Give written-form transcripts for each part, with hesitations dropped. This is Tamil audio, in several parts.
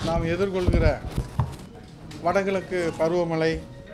நாம் எதிர்கொள்கிற வடகிழக்கு பருவமழை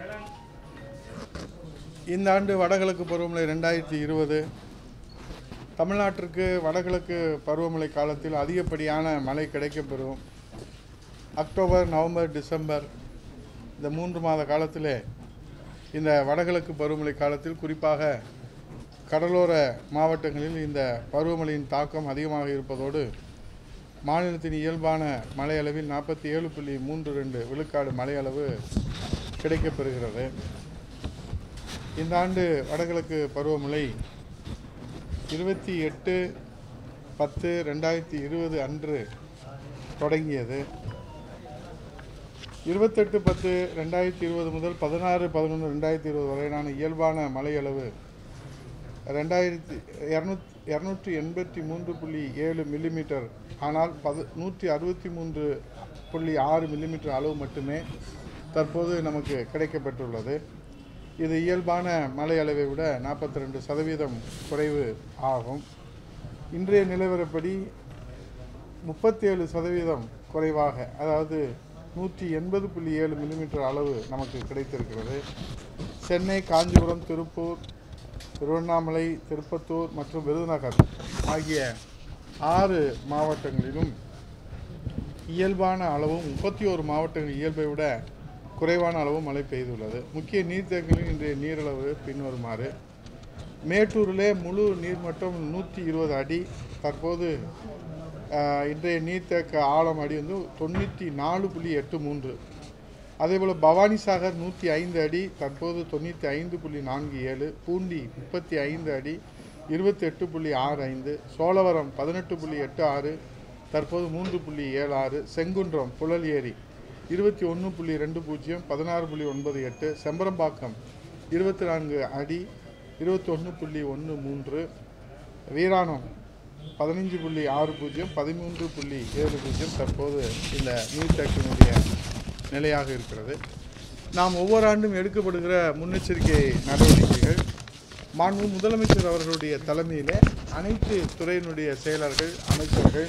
இந்த ஆண்டு வடகிழக்கு பருவமழை 2020 தமிழ்நாட்டிற்கு வடகிழக்கு பருவமழை காலத்தில் அதிகப்படியான மழை கிடைக்கப்பெறும். அக்டோபர், நவம்பர், டிசம்பர் இந்த 3 மாத காலத்திலே இந்த வடகிழக்கு பருவமழை காலத்தில் குறிப்பாக கடலோர மாவட்டங்களில் இந்த பருவமழையின் தாக்கம் அதிகமாக இருப்பதோடு மாநிலத்தின் இயல்பான மழை அளவில் 47.32 விழுக்காடு மழை அளவு கிடைக்கப்பெறுகிறது. இந்த ஆண்டு வடகிழக்கு பருவமழை 28/10/2020 அன்று தொடங்கியது. 28/10/2020 முதல் 16/11/2020 வரையிலான இயல்பான மழை அளவு 283.7 மில்லிமீட்டர். ஆனால் 163.6 மில்லிமீட்டர் அளவு மட்டுமே தற்போது நமக்கு கிடைக்கப்பெற்றுள்ளது. இது இயல்பான மழை அளவை விட 42% குறைவு ஆகும். இன்றைய நிலவரப்படி 37% குறைவாக, அதாவது 180.7 மில்லிமீட்டர் அளவு நமக்கு கிடைத்திருக்கிறது. சென்னை, காஞ்சிபுரம், திருப்பூர், திருவண்ணாமலை, திருப்பத்தூர் மற்றும் விருதுநகர் ஆகிய 6 மாவட்டங்களிலும் இயல்பான அளவும் 31 மாவட்டங்கள் இயல்பை விட குறைவான அளவு மழை பெய்துள்ளது. முக்கிய நீர்த்தேக்கங்களில் இன்றைய நீரளவு பின்வருமாறு: மேட்டூரிலே முழு நீர்மட்டம் 120 அடி. தற்போது இன்றைய நீர்த்தேக்க ஆழம் அடி 94.83. அதேபோல் பவானிசாகர் 105 அடி, தற்போது 95.47. பூண்டி 35 அடி, 28.65. சோழவரம் 18.86, தற்போது 3.76. செங்குன்றம் புழல் ஏரி 21.20, 16.98. செம்பரம்பாக்கம் 24 அடி, 21.13. வீராணம் 15.60, 13.70 தற்போது இந்த நீர்த்தேக்கத்தினுடைய நிலையாக இருக்கிறது. நாம் ஒவ்வொரு ஆண்டும் எடுக்கப்படுகிற முன்னெச்சரிக்கை நடவடிக்கைகள் மாண்பு முதலமைச்சர் அவர்களுடைய தலைமையில் அனைத்து துறையினுடைய செயலர்கள், அமைச்சர்கள்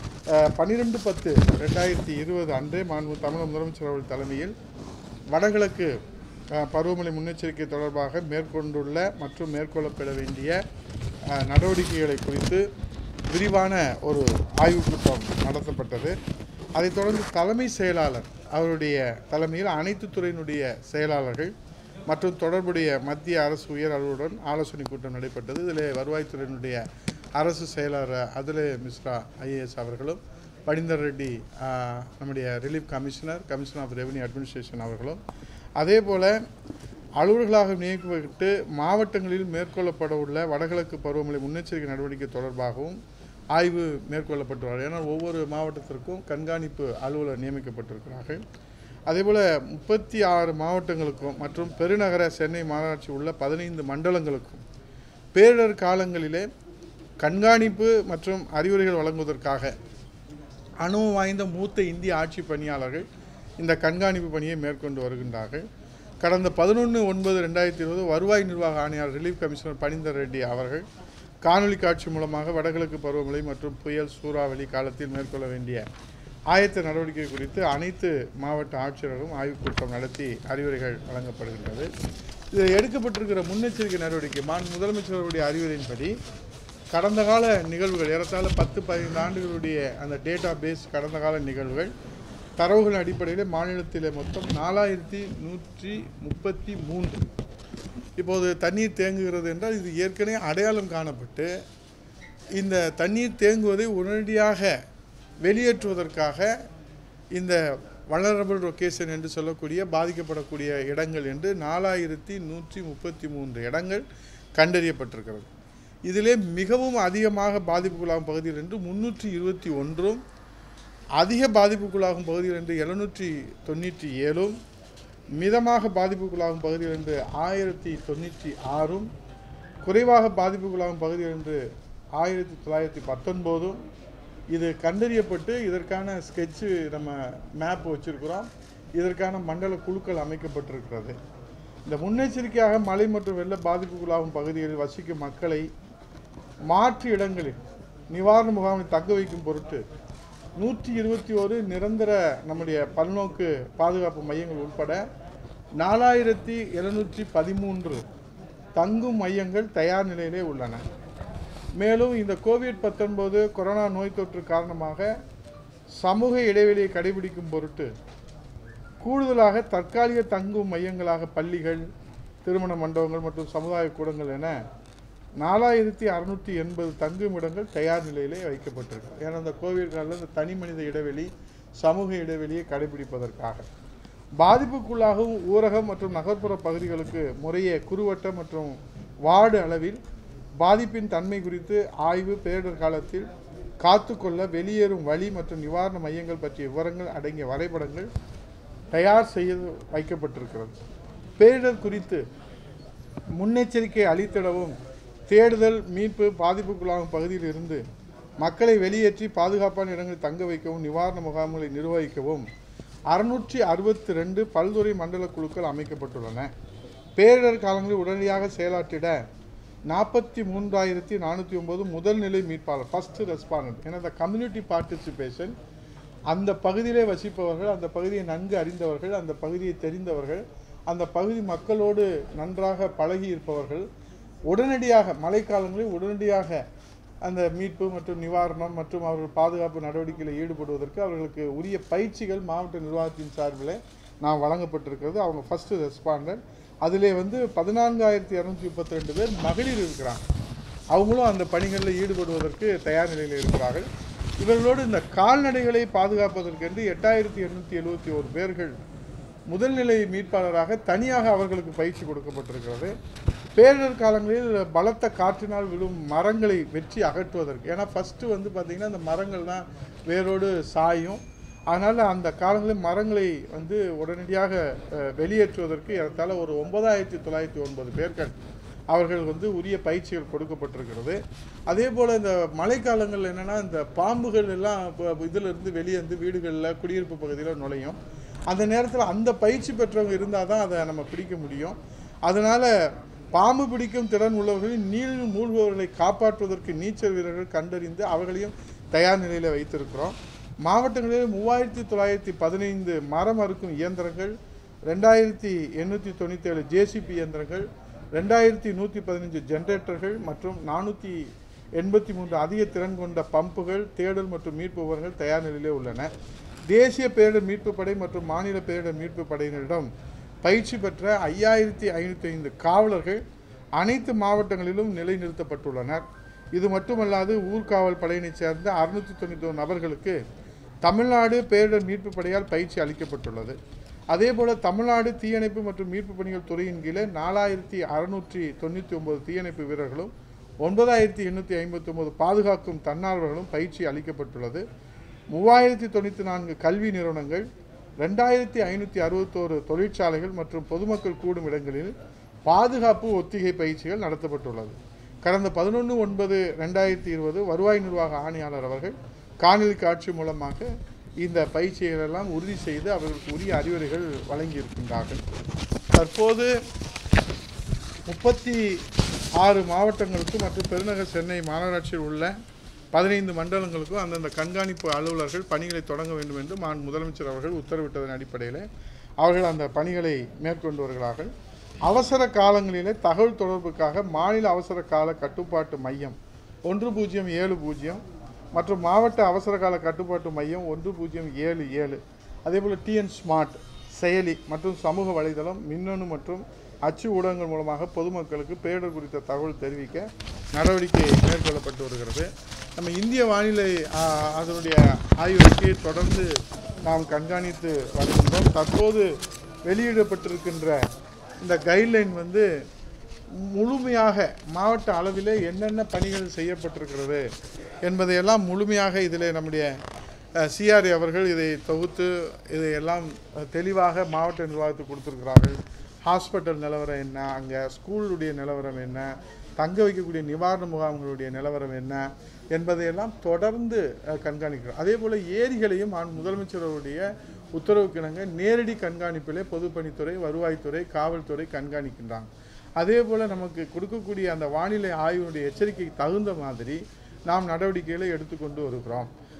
12/10/2020 அன்றே மாண்பு தமிழக முதலமைச்சர் அவர்கள் தலைமையில் வடகிழக்கு பருவமழை முன்னெச்சரிக்கை தொடர்பாக மேற்கொண்டுள்ள மற்றும் மேற்கொள்ளப்பட வேண்டிய நடவடிக்கைகளை குறித்து விரிவான ஒரு ஆய்வுக் கூட்டம் நடத்தப்பட்டது. அதைத் தொடர்ந்து தலைமை செயலாளர் அவருடைய தலைமையில் அனைத்து துறையினுடைய செயலாளர்கள் மற்றும் தொடர்புடைய மத்திய அரசு உயர் அலுவலருடன் ஆலோசனை கூட்டம் நடைபெற்றது. இதில் வருவாய்த்துறையினுடைய அரசு செயலாளர் அதுலே மிஸ்ரா IAS அவர்களும், பனிந்தர் ரெட்டி நம்முடைய relief commissioner of revenue administration அவர்களும், அதே போல் அலுவலர்களாக நியமிக்கப்பட்டு மாவட்டங்களில் மேற்கொள்ளப்பட உள்ள வடகிழக்கு பருவமழை முன்னெச்சரிக்கை நடவடிக்கை தொடர்பாகவும் ஆய்வு மேற்கொள்ளப்பட்டுள்ளார். ஏன்னா ஒவ்வொரு மாவட்டத்திற்கும் கண்காணிப்பு அலுவலர் நியமிக்கப்பட்டிருக்கிறார்கள். அதேபோல் 36 மாவட்டங்களுக்கும் மற்றும் பெருநகர சென்னை மாநகராட்சி உள்ள 15 மண்டலங்களுக்கும் பேரிடர் காலங்களிலே கண்காணிப்பு மற்றும் அறிவுரைகள் வழங்குவதற்காக அனுபவம் வாய்ந்த மூத்த இந்திய ஆட்சி பணியாளர்கள் இந்த கண்காணிப்பு பணியை மேற்கொண்டு வருகின்றார்கள். கடந்த 11/9/2020 வருவாய் நிர்வாக ஆணையாளர் ரிலீஃப் கமிஷனர் பனிந்தர் ரெட்டி அவர்கள் காணொலி காட்சி மூலமாக வடகிழக்கு பருவமழை மற்றும் புயல் சூறாவளி காலத்தில் மேற்கொள்ள வேண்டிய ஆயத்த நடவடிக்கை குறித்து அனைத்து மாவட்ட ஆட்சியர்களும் ஆய்வுக் கூட்டம் நடத்தி அறிவுரைகள் வழங்கப்படுகின்றது. இதில் எடுக்கப்பட்டிருக்கிற முன்னெச்சரிக்கை நடவடிக்கை முதலமைச்சருடைய அறிவுரையின்படி கடந்த கால நிகழ்வுகள் ஏறத்தாழ 10-15 ஆண்டுகளுடைய அந்த டேட்டா பேஸ் கடந்த கால நிகழ்வுகள் தரவுகள் அடிப்படையில் மாநிலத்தில் மொத்தம் 4133 இப்போது தண்ணீர் தேங்குகிறது என்றால் இது ஏற்கனவே அடையாளம் காணப்பட்டு இந்த தண்ணீர் தேங்குவதை உடனடியாக வெளியேற்றுவதற்காக இந்த வல்னரபிள் லொகேஷன் என்று சொல்லக்கூடிய பாதிக்கப்படக்கூடிய இடங்கள் என்று 4133 இடங்கள் கண்டறியப்பட்டிருக்கிறது. இதிலே மிகவும் அதிகமாக பாதிப்புக்குள்ளாகும் பகுதிகள் என்று 321, அதிக பாதிப்புக்குள்ளாகும் பகுதிகள் என்று 797, மிதமாக பாதிப்புக்குள்ளாகும் பகுதிகள் என்று 1096, குறைவாக பாதிப்புக்குள்ளாகும் பகுதிகள் என்று 1919 இது கண்டறியப்பட்டு இதற்கான ஸ்கெட்சு நம்ம மேப் வச்சுருக்கிறோம். இதற்கான மண்டல குழுக்கள் அமைக்கப்பட்டிருக்கிறது. இந்த முன்னெச்சரிக்கையாக மழை மற்றும் வெள்ள பாதிப்புக்குள்ளாகும் பகுதிகளில் வசிக்கும் மக்களை மாற்று இடங்களில் நிவாரண முகாமில் தங்க வைக்கும் பொருட்டு 121 நிரந்தர நம்முடைய பல்நோக்கு பாதுகாப்பு மையங்கள் உட்பட 4713 தங்கும் மையங்கள் தயார் நிலையிலே உள்ளன. மேலும் இந்த கோவிட்-19 கொரோனா நோய் தொற்று காரணமாக சமூக இடைவெளியை கடைபிடிக்கும் பொருட்டு கூடுதலாக தற்காலிக தங்கும் மையங்களாக பள்ளிகள், திருமண மண்டபங்கள் மற்றும் சமுதாய கூடங்கள் என 4680 தங்கும் இடங்கள் தயார் நிலையிலே வைக்கப்பட்டிருக்கு. ஏன்னா இந்த கோவிட் காலத்தில் இந்த தனி மனித இடைவெளி, சமூக இடைவெளியை கடைபிடிப்பதற்காக பாதிப்புக்குள்ளாகவும் ஊரகம் மற்றும் நகர்ப்புற பகுதிகளுக்கு முறையே குறுவட்ட மற்றும் வார்டு அளவில் பாதிப்பின் தன்மை குறித்து ஆய்வு, பேரிடர் காலத்தில் காத்துக்கொள்ள வெளியேறும் வழி மற்றும் நிவாரண மையங்கள் பற்றிய விவரங்கள் அடங்கிய வரைபடங்கள் தயார் செய்து வைக்கப்பட்டிருக்கிறது. பேரிடர் குறித்து முன்னெச்சரிக்கை அளித்திடவும், தேடுதல், மீட்பு, பாதிப்புக்குள்ளாகும் பகுதியில் இருந்து மக்களை வெளியேற்றி பாதுகாப்பான இடங்களில் தங்க வைக்கவும், நிவாரண முகாம்களை நிர்வகிக்கவும் 662 பல்துறை மண்டல குழுக்கள் அமைக்கப்பட்டுள்ளன. பேரிடர் காலங்களில் உடனடியாக செயலாற்றிட 43,409 முதல்நிலை மீட்பாளர், ஃபர்ஸ்ட் ரெஸ்பாண்டன்ட். ஏன்னா இந்த கம்யூனிட்டி பார்ட்டிசிபேஷன், அந்த பகுதியிலே வசிப்பவர்கள், அந்த பகுதியை நன்கு அறிந்தவர்கள், அந்த பகுதியை தெரிந்தவர்கள், அந்த பகுதி மக்களோடு நன்றாக பழகி இருப்பவர்கள் உடனடியாக மழைக்காலங்களில் உடனடியாக அந்த மீட்பு மற்றும் நிவாரணம் மற்றும் அவர்கள் பாதுகாப்பு நடவடிக்கையில் ஈடுபடுவதற்கு அவர்களுக்கு உரிய பயிற்சிகள் மாவட்ட நிர்வாகத்தின் சார்பில் நான் வழங்கப்பட்டிருக்கிறது. அவங்க ஃபஸ்ட்டு ரெஸ்பாண்டன்ட். அதிலே 14,232 பேர் மகளிர் இருக்கிறாங்க. அவங்களும் அந்த பணிகளில் ஈடுபடுவதற்கு தயார் நிலையில் இருக்கிறார்கள். இவர்களோடு இந்த கால்நடைகளை பாதுகாப்பதற்கென்று 8,871 பேர்கள் முதல்நிலை மீட்பாளராக தனியாக அவர்களுக்கு பயிற்சி கொடுக்கப்பட்டிருக்கிறது. பேரிடர் காலங்களில் பலத்த காற்றினால் விழும் மரங்களை வெற்றி அகற்றுவதற்கு, ஏன்னா ஃபஸ்ட்டு பார்த்திங்கன்னா அந்த மரங்கள் தான் வேரோடு சாயும். அதனால் அந்த காலங்களில் மரங்களை உடனடியாக வெளியேற்றுவதற்கு ஏறத்தாழ ஒரு 9,909 பேர்கள் அவர்கள் உரிய பயிற்சிகள் கொடுக்கப்பட்டிருக்கிறது. அதே போல் இந்த மழைக்காலங்கள் என்னென்னா இந்த பாம்புகள் எல்லாம் இதிலிருந்து வெளியே வீடுகளில், குடியிருப்பு பகுதியில் நுழையும். அந்த நேரத்தில் அந்த பயிற்சி பெற்றவங்க இருந்தால் தான் அதை நம்ம பிடிக்க முடியும். அதனால் பாம்பு பிடிக்கும் திறன் உள்ளவர்களின் நீரில் மூழ்குபவர்களை காப்பாற்றுவதற்கு நீச்சல் வீரர்கள் கண்டறிந்து அவர்களையும் தயார் நிலையில் வைத்திருக்கிறோம். மாவட்டங்களில் 3,915 மரம் அறுக்கும் இயந்திரங்கள், 2,897 ஜேசிபி இயந்திரங்கள், 2,115 ஜெனரேட்டர்கள் மற்றும் 483 அதிக திறன் கொண்ட பம்புகள், தேடல் மற்றும் மீட்பு உபகரணங்கள் தயார் நிலையிலே உள்ளன. தேசிய பேரிடர் மீட்பு படை மற்றும் மாநில பேரிடர் மீட்பு படையினரிடம் பயிற்சி பெற்ற 5,505 காவலர்கள் அனைத்து மாவட்டங்களிலும் நிலைநிறுத்தப்பட்டுள்ளனர். இது மட்டுமல்லாது ஊர்காவல் படையினைச் சேர்ந்த 691 நபர்களுக்கு தமிழ்நாடு பேரிடர் மீட்பு படையால் பயிற்சி அளிக்கப்பட்டுள்ளது. அதேபோல் தமிழ்நாடு தீயணைப்பு மற்றும் மீட்பு பணிகள் துறையின் கீழே 4,699 தீயணைப்பு வீரர்களும் 9,859 பாதுகாக்கும் தன்னார்வலர்களும் பயிற்சி அளிக்கப்பட்டுள்ளது. 3,094 கல்வி நிறுவனங்கள், 2,561 தொழிற்சாலைகள் மற்றும் பொதுமக்கள் கூடும் இடங்களில் பாதுகாப்பு ஒத்திகை பயிற்சிகள் நடத்தப்பட்டுள்ளது. கடந்த 11/9/2020 வருவாய் நிர்வாக ஆணையாளர் அவர்கள் காணொலி காட்சி மூலமாக இந்த பயிற்சிகளெல்லாம் உறுதி செய்து அவர்களுக்கு உரிய அறிவுரைகள் வழங்கியிருக்கின்றார்கள். தற்போது 36 மாவட்டங்களுக்கும் மற்றும் பெருநகர் சென்னை மாநகராட்சியில் உள்ள 15 மண்டலங்களுக்கும் அந்தந்த கண்காணிப்பு அலுவலர்கள் பணிகளை தொடங்க வேண்டும் என்று முதலமைச்சர் அவர்கள் உத்தரவிட்டதன் அடிப்படையில் அவர்கள் அந்த பணிகளை மேற்கொண்டு வருகிறார்கள். அவசர காலங்களிலே தகவல் தொடர்புக்காக மாநில அவசர கால கட்டுப்பாட்டு மையம் 1070 மற்றும் மாவட்ட அவசர கால கட்டுப்பாட்டு மையம் 1077, அதேபோல் டிஎன் ஸ்மார்ட் செயலி மற்றும் சமூக வலைதளம், மின்னணு மற்றும் அச்சு ஊடகங்கள் மூலமாக பொதுமக்களுக்கு பேரிடர் குறித்த தகவல் தெரிவிக்க நடவடிக்கை மேற்கொள்ளப்பட்டு வருகிறது. நம்ம இந்திய வானிலை அதனுடைய ஆய்வறிக்கையை தொடர்ந்து நாம் கண்காணித்து வருகின்றோம். தற்போது வெளியிடப்பட்டிருக்கின்ற இந்த கைட்லைன் முழுமையாக மாவட்ட அளவில் என்னென்ன பணிகள் செய்யப்பட்டிருக்கிறது என்பதையெல்லாம் முழுமையாக இதில் நம்முடைய சிஆர்ஏ அவர்கள் இதை தொகுத்து இதையெல்லாம் தெளிவாக மாவட்ட நிர்வாகத்துக்கு கொடுத்துருக்கிறார்கள். ஹாஸ்பிட்டல் நிலவரம் என்ன, அங்கே ஸ்கூலுடைய நிலவரம் என்ன, தங்க வைக்கக்கூடிய நிவாரண முகாம்களுடைய நிலவரம் என்ன என்பதையெல்லாம் தொடர்ந்து கண்காணிக்கிறோம். அதே போல் ஏரிகளையும் முதலமைச்சருடைய உத்தரவுக்கிணங்க நேரடி கண்காணிப்பிலே பொதுப்பணித்துறை, வருவாய்த்துறை, காவல்துறை கண்காணிக்கின்றாங்க. அதே போல் நமக்கு கொடுக்கக்கூடிய அந்த வானிலை ஆய்வுடைய எச்சரிக்கைக்கு தகுந்த மாதிரி நாம் நடவடிக்கைகளை எடுத்துக்கொண்டு வருகிறோம்.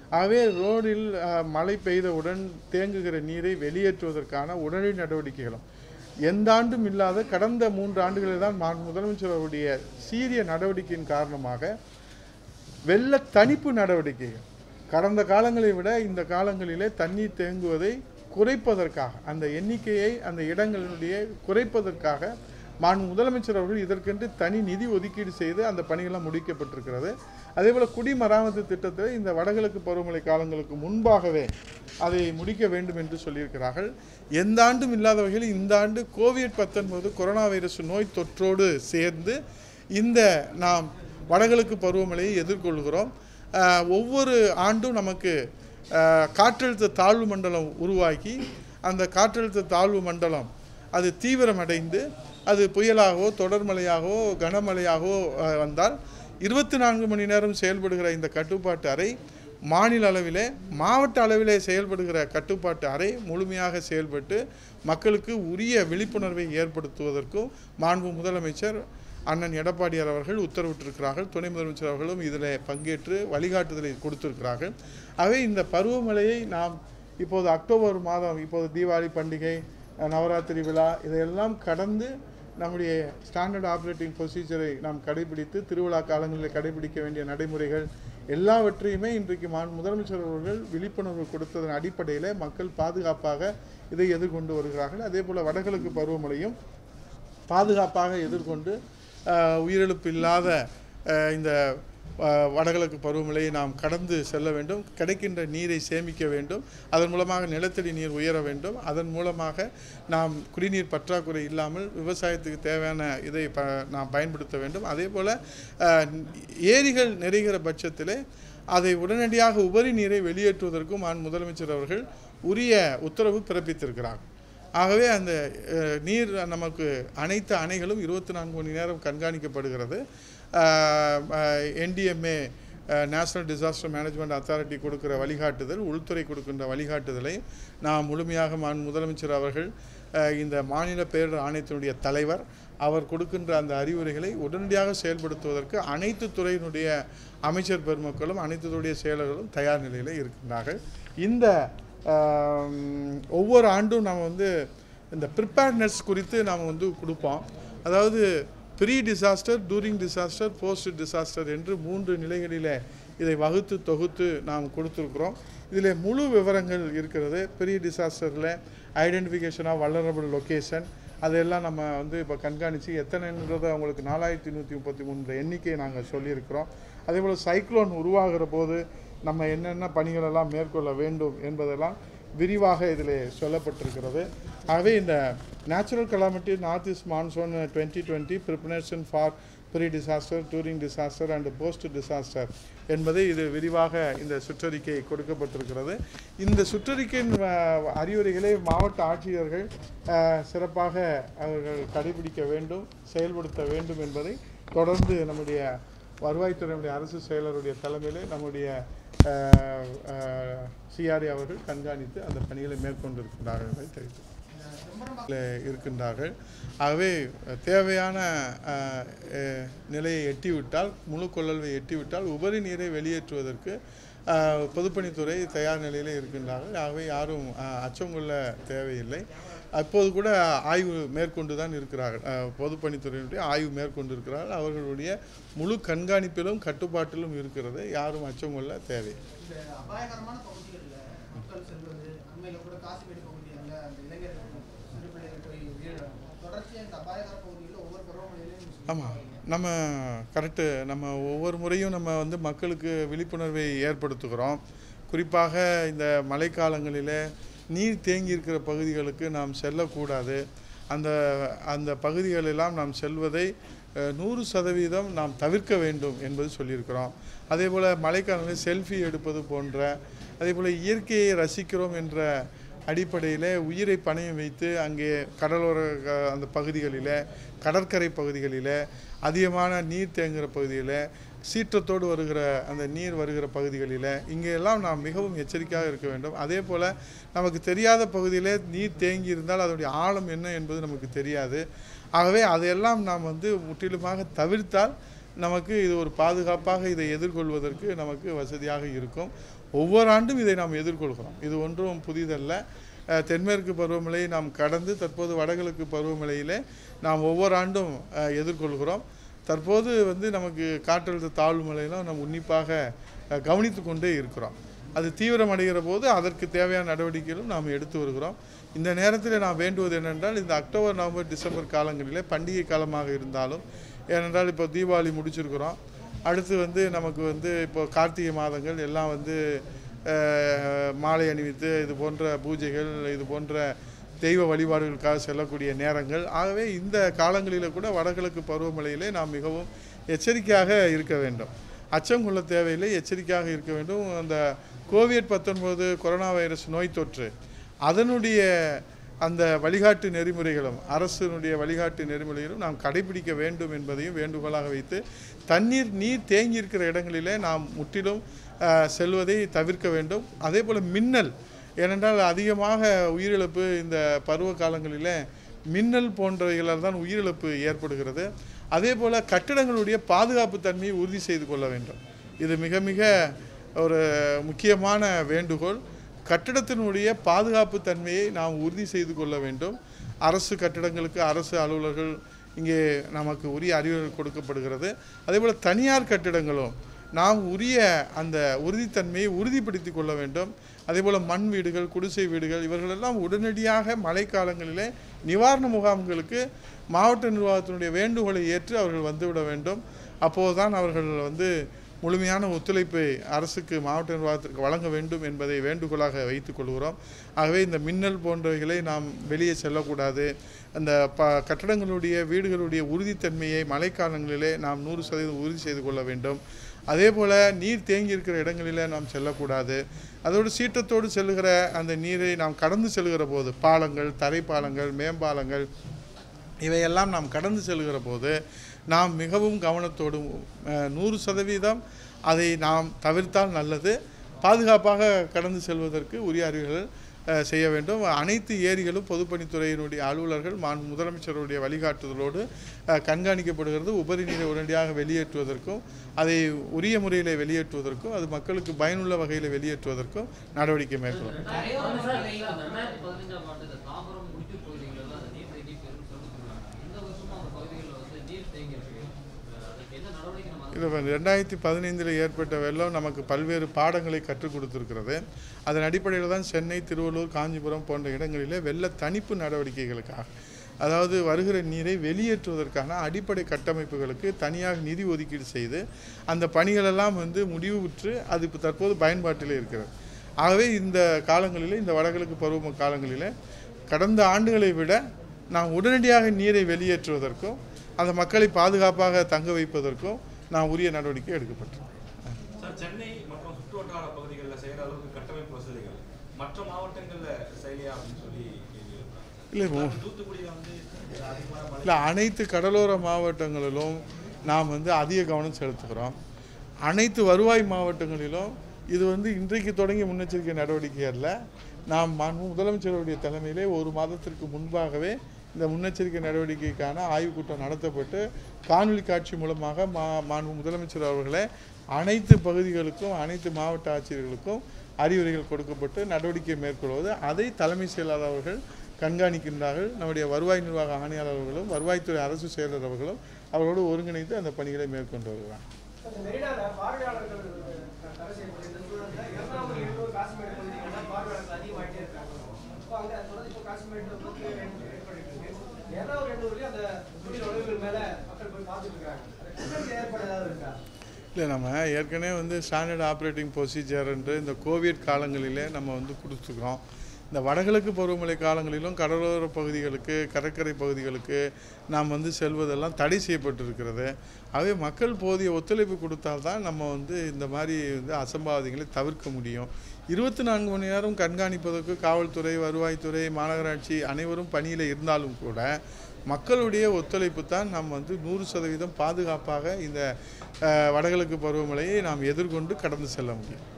ஆகவே ரோடில் மழை பெய்தவுடன் தேங்குகிற நீரை வெளியேற்றுவதற்கான உடனடி நடவடிக்கைகளும் எந்த ஆண்டும் இல்லாத கடந்த 3 ஆண்டுகளில் தான் முதலமைச்சர் அவருடைய சீரிய நடவடிக்கையின் காரணமாக வெள்ள தணிப்பு நடவடிக்கைகள் கடந்த காலங்களை விட இந்த காலங்களிலே தண்ணீர் தேங்குவதை குறைப்பதற்காக அந்த எண்ணிக்கையை அந்த இடங்களினுடைய குறைப்பதற்காக முதலமைச்சர் அவர்கள் இதற்கென்று தனி நிதி ஒதுக்கீடு செய்து அந்த பணிகள்லாம் முடிக்கப்பட்டிருக்கிறது. அதேபோல் குடிமராமத்து திட்டத்தில் இந்த வடகிழக்கு பருவமழை காலங்களுக்கு முன்பாகவே அதை முடிக்க வேண்டும் என்று சொல்லியிருக்கிறார்கள். எந்த ஆண்டும் இல்லாத வகையில் இந்த ஆண்டு கோவிட்-19 கொரோனா வைரஸ் நோய் தொற்றோடு சேர்ந்து இந்த நாம் வடகிழக்கு பருவமழையை எதிர்கொள்கிறோம். ஒவ்வொரு ஆண்டும் நமக்கு காற்றழுத்த தாழ்வு மண்டலம் உருவாக்கி அந்த காற்றழுத்த தாழ்வு மண்டலம் அது தீவிரமடைந்து அது புயலாகவோ தொடர்மழையாகவோ கனமழையாகவோ வந்தால் 24 மணி நேரம் செயல்படுகிற இந்த கட்டுப்பாட்டு அறை மாநில அளவிலே மாவட்ட அளவிலே செயல்படுகிற கட்டுப்பாட்டு அறை முழுமையாக செயல்பட்டு மக்களுக்கு உரிய விழிப்புணர்வை ஏற்படுத்துவதற்கும் மாண்பு முதலமைச்சர் அண்ணன் எடப்பாடியார் அவர்கள் உத்தரவிட்டிருக்கிறார்கள். துணை முதலமைச்சர் அவர்களும் இதில் பங்கேற்று வழிகாட்டுதலை கொடுத்திருக்கிறார்கள். ஆகவே இந்த பருவமழையை நாம் இப்போது அக்டோபர் மாதம் இப்போது தீபாவளி பண்டிகை நவராத்திரி விழா இதையெல்லாம் கடந்து நம்முடைய ஸ்டாண்டர்ட் ஆப்ரேட்டிங் ப்ரொசீஜரை நாம் கடைபிடித்து திருவிழா காலங்களில் கடைபிடிக்க வேண்டிய நடைமுறைகள் எல்லாவற்றையுமே இன்றைக்கு முதலமைச்சர் அவர்கள் விழிப்புணர்வு கொடுத்ததன் அடிப்படையில் மக்கள் பாதுகாப்பாக இதை எதிர்கொண்டு வருகிறார்கள். அதே போல் வடகிழக்கு பருவமழையும் பாதுகாப்பாக எதிர்கொண்டு உயிரிழப்பு இல்லாத இந்த வடகிழக்கு பருவமழையை நாம் கடந்து செல்ல வேண்டும். கிடைக்கின்ற நீரை சேமிக்க வேண்டும். அதன் மூலமாக நிலத்தடி நீர் உயர வேண்டும். அதன் மூலமாக நாம் குடிநீர் பற்றாக்குறை இல்லாமல் விவசாயத்துக்கு தேவையான இதை நாம் பயன்படுத்த வேண்டும். அதே போல் ஏரிகள் நிறைகிற பட்சத்திலே அதை உடனடியாக உபரி நீரை வெளியேற்றுவதற்கும் முதலமைச்சர் அவர்கள் உரிய உத்தரவு பிறப்பித்திருக்கிறார். ஆகவே அந்த நீர் நமக்கு அனைத்து அணைகளும் 24 மணி நேரம் கண்காணிக்கப்படுகிறது. NDMA national disaster management authority கொடுக்கிற வழிகாட்டுதல் உள்துறை கொடுக்கின்ற வழிகாட்டுதலை நாம் முழுமையாக முதலமைச்சர் அவர்கள் இந்த மாநில பேரிடர் ஆணையத்தினுடைய தலைவர் அவர் கொடுக்கின்ற அந்த அறிவுரைகளை உடனடியாக செயல்படுத்துவதற்கு அனைத்து துறையினுடைய அமைச்சர் பெருமக்களும் அனைத்து துறையுடைய செயலர்களும் தயார் நிலையில் இருக்கின்றார்கள். இந்த ஒவ்வொரு ஆண்டும் நாம் இந்த ப்ரிப்பேர்ட்னஸ் குறித்து நாம் கொடுப்போம். அதாவது pre disaster, during disaster, post disaster என்று 3 நிலைகளில் இதை வகுத்து தொகுத்து நாம் கொடுத்துருக்குறோம். இதில் முழு விவரங்கள் இருக்கிறது. ப்ரீ டிசாஸ்டரில் ஐடென்டிஃபிகேஷன் ஆஃப் வல்னரபிள் லொக்கேஷன் அதெல்லாம் நம்ம இப்போ கண்காணித்து எத்தனைன்றதை அவங்களுக்கு 4133 எண்ணிக்கையை நாங்கள் சொல்லியிருக்கிறோம். அதே போல் சைக்ளோன் உருவாகிற போது நம்ம என்னென்ன பணிகளெல்லாம் மேற்கொள்ள வேண்டும் என்பதெல்லாம் விரிவாக இதில் சொல்லப்பட்டிருக்கிறது. ஆகவே இந்த natural calamity north east monsoon 2020 preparation for pre disaster, during disaster and post disaster என்பதை இது விரிவாக இந்த சுற்றறிக்கை கொடுக்கப்பட்டிருக்கிறது. இந்த சுற்றறிக்கையின் அறிவுரைகளை மாவட்ட ஆட்சியர்கள் சிறப்பாக அவர்கள் கடைபிடிக்க வேண்டும், செயல்படுத்த வேண்டும் என்பதை தொடர்ந்து நம்முடைய வருவாய்த்துறையினுடைய அரசு செயலருடைய தலைமையிலே நம்முடைய சிஆர்ஏ அவர்கள் கண்காணித்து அந்த பணிகளை மேற்கொண்டிருக்கின்றார்கள் என்பதை இருக்கின்றார்கள். ஆகவே தேவையான நிலையை எட்டிவிட்டால் முழு கொள்ளளவை எட்டிவிட்டால் உபரி நீரை வெளியேற்றுவதற்கு பொதுப்பணித்துறை தயார் நிலையில் இருக்கின்றார்கள். ஆகவே யாரும் அச்சம் கொள்ள தேவையில்லை. அப்போது கூட ஆய்வு மேற்கொண்டு தான் இருக்கிறார்கள். பொதுப்பணித்துறையினுடைய ஆய்வு மேற்கொண்டு இருக்கிறார்கள். அவர்களுடைய முழு கண்காணிப்பிலும் கட்டுப்பாட்டிலும் இருக்கிறது. யாரும் அச்சம் கொள்ள தேவையில்லை. ஆமாம், நம்ம கரெக்டு. நம்ம ஒவ்வொரு முறையும் நம்ம மக்களுக்கு விழிப்புணர்வை ஏற்படுத்துகிறோம். குறிப்பாக இந்த மழைக்காலங்களில் நீர் தேங்கி இருக்கிற பகுதிகளுக்கு நாம் செல்லக்கூடாது. அந்த பகுதிகளெல்லாம் நாம் செல்வதை 100% நாம் தவிர்க்க வேண்டும் என்பது சொல்லியிருக்கிறோம். அதே போல் மழைக்காலங்களில் செல்ஃபி எடுப்பது போன்ற அதே போல் இயற்கையை ரசிக்கிறோம் என்ற அடிப்படையில் உயிரை பணயம் வைத்து அங்கே கடலோர அந்த பகுதிகளில் கடற்கரை பகுதிகளில் அதிகமான நீர் தேங்குகிற பகுதியில் சீற்றத்தோடு வருகிற அந்த நீர் வருகிற பகுதிகளில் இங்கெல்லாம் நாம் மிகவும் எச்சரிக்கையாக இருக்க வேண்டும். அதே போல் நமக்கு தெரியாத பகுதியில் நீர் தேங்கி இருந்தால் அதனுடைய ஆழம் என்ன என்பது நமக்கு தெரியாது. ஆகவே அதையெல்லாம் நாம் முற்றிலுமாக தவிர்த்தால் நமக்கு இது ஒரு பாதுகாப்பாக இதை எதிர்கொள்வதற்கு நமக்கு வசதியாக இருக்கும். ஒவ்வொரு ஆண்டும் இதை நாம் எதிர்கொள்கிறோம். இது ஒன்றும் புதிதல்ல. தென்மேற்கு பருவமழை நாம் கடந்து தற்போது வடகிழக்கு பருவமழையிலே நாம் ஒவ்வொரு ஆண்டும் எதிர்கொள்கிறோம். தற்போது நமக்கு காற்றழுத்த தாழ்வு மழையெல்லாம் நாம் உன்னிப்பாக கவனித்து கொண்டே இருக்கிறோம். அது தீவிரமடைகிற போது அதற்கு தேவையான நடவடிக்கைகளும் நாம் எடுத்து வருகிறோம். இந்த நேரத்தில் நாம் வேண்டுவது என்னென்றால், இந்த அக்டோபர், நவம்பர், டிசம்பர் காலங்களிலே பண்டிகை காலமாக இருந்தாலும், ஏனென்றால் இப்போ தீபாவளி முடிச்சிருக்கிறோம், அடுத்து நமக்கு இப்போ கார்த்திகை மாதங்கள் எல்லாம் மாலை அணிவித்து இது போன்ற பூஜைகள், இது போன்ற தெய்வ வழிபாடுகளுக்காக செல்லக்கூடிய நேரங்கள். ஆகவே இந்த காலங்களில் கூட வடகிழக்கு பருவமழையிலே நாம் மிகவும் எச்சரிக்கையாக இருக்க வேண்டும். அச்சம் கொள்ள தேவையில்லை, எச்சரிக்கையாக இருக்க வேண்டும். அந்த கோவிட்-19 கொரோனா வைரஸ் நோய் தொற்று அதனுடைய அந்த வழிகாட்டு நெறிமுறைகளும் அரசினுடைய வழிகாட்டு நெறிமுறைகளும் நாம் கடைபிடிக்க வேண்டும் என்பதையும் வேண்டுகோளாக வைத்து, நீர் தேங்கி இருக்கிற இடங்களிலே நாம் முற்றிலும் செல்வதை தவிர்க்க வேண்டும். அதே போல் மின்னல், ஏனென்றால் அதிகமாக உயிரிழப்பு இந்த பருவ காலங்களில் மின்னல் போன்றவைகளால் தான் உயிரிழப்பு ஏற்படுகிறது. அதே போல் கட்டிடங்களுடைய பாதுகாப்பு தன்மையை உறுதி செய்து கொள்ள வேண்டும். இது மிக மிக ஒரு முக்கியமான வேண்டுகோள். கட்டிடத்தினுடைய பாதுகாப்பு தன்மையை நாம் உறுதி செய்து கொள்ள வேண்டும். அரசு கட்டிடங்களுக்கு அரசு அலுவலர்கள் இங்கே நமக்கு உரிய அறிவுரைகள் கொடுக்கப்படுகிறது. அதேபோல் தனியார் கட்டிடங்களும் நாம் உரிய அந்த உறுதித்தன்மையை உறுதிப்படுத்தி கொள்ள வேண்டும். அதேபோல் மண் வீடுகள், குடிசை வீடுகள் இவர்களெல்லாம் உடனடியாக மழைக்காலங்களிலே நிவாரண முகாம்களுக்கு மாவட்ட நிர்வாகத்தினுடைய வேண்டுகோளை ஏற்று அவர்கள் வந்துவிட வேண்டும். அப்போதுதான் அவர்கள் முழுமையான ஒத்துழைப்பை அரசுக்கு, மாவட்ட நிர்வாகத்திற்கு வழங்க வேண்டும் என்பதை வேண்டுகோளாக வைத்துக் கொள்கிறோம். ஆகவே இந்த மின்னல் போன்றவைகளை நாம் வெளியே செல்லக்கூடாது. அந்த கட்டடங்களுடைய வீடுகளுடைய உறுதித்தன்மையை மழைக்காலங்களிலே நாம் 100% உறுதி செய்து கொள்ள வேண்டும். அதே போல் நீர் தேங்கி இருக்கிற இடங்களில் நாம் செல்லக்கூடாது. அதோடு சீற்றத்தோடு செல்லுகிற அந்த நீரை நாம் கடந்து செல்கிற போது பாலங்கள், தரைப்பாலங்கள், மேம்பாலங்கள் இவையெல்லாம் நாம் கடந்து செல்கிற போது நாம் மிகவும் கவனத்தோடு 100% அதை நாம் தவிர்த்தால் நல்லது. பாதுகாப்பாக கடந்து செல்வதற்கு உரிய அறிவுரைகள் செய்ய வேண்டும். அனைத்து ஏரிகளும் பொதுப்பணித்துறையினுடைய அலுவலர்கள் முதலமைச்சருடைய வழிகாட்டுதலோடு கண்காணிக்கப்படுகிறது. உபரி நீரை உடனடியாக வெளியேற்றுவதற்கும், அதை உரிய முறையில் வெளியேற்றுவதற்கும், அது மக்களுக்கு பயனுள்ள வகையில் வெளியேற்றுவதற்கும் நடவடிக்கை மேற்கொள்ளும். இது 2015 ஏற்பட்ட வெள்ளம் நமக்கு பல்வேறு பாடங்களை கற்றுக் கொடுத்திருக்கிறது. அதன் அடிப்படையில் தான் சென்னை, திருவள்ளூர், காஞ்சிபுரம் போன்ற இடங்களிலே வெள்ள தணிப்பு நடவடிக்கைகளுக்காக, அதாவது வருகிற நீரை வெளியேற்றுவதற்கான அடிப்படை கட்டமைப்புகளுக்கு தனியாக நிதி ஒதுக்கீடு செய்து அந்த பணிகளெல்லாம் முடிவுற்று அது இப்போ தற்போது பயன்பாட்டில் இருக்கிறது. ஆகவே இந்த காலங்களில், இந்த வடகிழக்கு பருவ காலங்களில் கடந்த ஆண்டுகளை விட நாம் உடனடியாக நீரை வெளியேற்றுவதற்கும் அந்த மக்களை பாதுகாப்பாக தங்க வைப்பதற்கும் நான் உரிய நடவடிக்கை எடுக்கப்பட்டிருக்கேன். சென்னை மற்றும் சுற்றுவட்டார பகுதிகளில் செய்கிற அளவுக்கு கட்டமைப்பு வசதிகள் மற்ற மாவட்டங்களில் செய்ய அப்படின்னு சொல்லி இல்லை, அனைத்து கடலோர மாவட்டங்களிலும் நாம் அதிக கவனம் செலுத்துகிறோம். அனைத்து வருவாய் மாவட்டங்களிலும் இது இன்றைக்கு தொடங்கிய முன்னெச்சரிக்கை நடவடிக்கை அல்ல. நாம் முதலமைச்சருடைய தலைமையிலே 1 மாதத்திற்கு முன்பாகவே இந்த முன்னெச்சரிக்கை நடவடிக்கைக்கான ஆய்வுக் கூட்டம் நடத்தப்பட்டு காணொலி காட்சி மூலமாக முதலமைச்சர் அவர்களே அனைத்து பகுதிகளுக்கும், அனைத்து மாவட்ட ஆட்சியர்களுக்கும் அறிவுரைகள் கொடுக்கப்பட்டு நடவடிக்கை மேற்கொள்வது, அதை தலைமை செயலாளர் அவர்கள் கண்காணிக்கின்றார்கள். நம்முடைய வருவாய் நிர்வாக ஆணையாளர்களும் வருவாய்த்துறை அரசு செயலர் அவர்களும் அவர்களோடு ஒருங்கிணைத்து அந்த பணிகளை மேற்கொண்டு வருகிறார். இல்லை, நம்ம ஏற்கனவே ஸ்டாண்டர்ட் ஆப்ரேட்டிங் ப்ரொசீஜர் என்று இந்த கோவிட் காலங்களிலே நம்ம கொடுத்துருக்கோம். இந்த வடகிழக்கு பருவமழை காலங்களிலும் கடலோர பகுதிகளுக்கு, கடற்கரை பகுதிகளுக்கு நாம் செல்வதெல்லாம் தடை செய்யப்பட்டிருக்கிறது. ஆகவே மக்கள் போதிய ஒத்துழைப்பு கொடுத்தால்தான் நம்ம இந்த மாதிரி அசம்பாவிதங்களை தவிர்க்க முடியும். 24 மணி நேரம் கண்காணிப்பதற்கு காவல்துறை, வருவாய்த்துறை, மாநகராட்சி அனைவரும் பணியில் இருந்தாலும் கூட மக்களுடைய ஒத்துழைப்பு தான் நாம் 100% பாதுகாப்பாக இந்த வடகிழக்கு பருவமழையை நாம் எதிர்கொண்டு கடந்து செல்ல முடியும்.